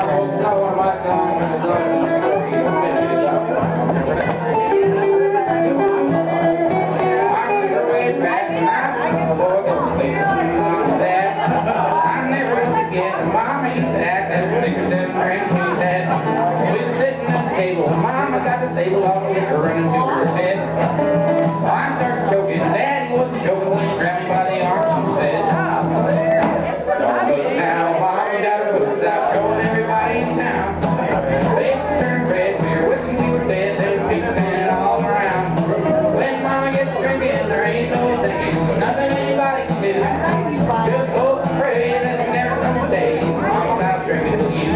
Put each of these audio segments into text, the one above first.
It's not one of my songs, and it's not a true story. I remember way back when I was a boy, got to play with mom and dad. I never forget, Mama used to act after 6 or 7 drinks we had. We were sitting at the table, Mama got the table all the liquor running to her head. I started choking, Daddy wasn't joking when he grabbed me by the arms and said, "Don't look now, Mama got her boobs out, showing everybody in town." Faces turned red, we were wishing we were dead, there was people standing all around. When Mama gets drinking, there ain't no thinking, nothing anybody can do. Just hope and pray that there never comes a day Mama's out drinking with you.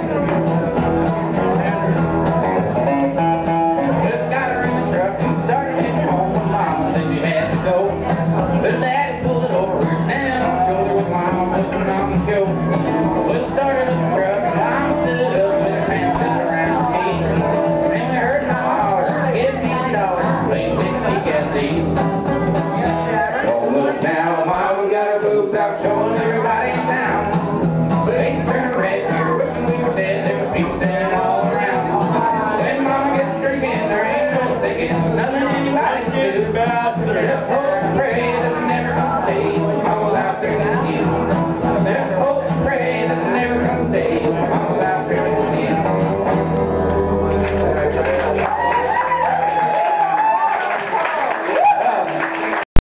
Just got her in the truck and started heading home. Mama said she had to go, but Daddy pulled it over. We were standing on the shoulder with Mama putting on the show. We started in the truck and Mama stood up with her hands tied around her knees. And we heard Mama holler, "Give me $1, please take a peek at these." Don't look now, Mama got her boobs out, showing everybody in town. Faces turned red, we were wishing we were dead, there was people standing all around. When Mama gets drinking, there ain't no thinking, nothing anybody can do. Just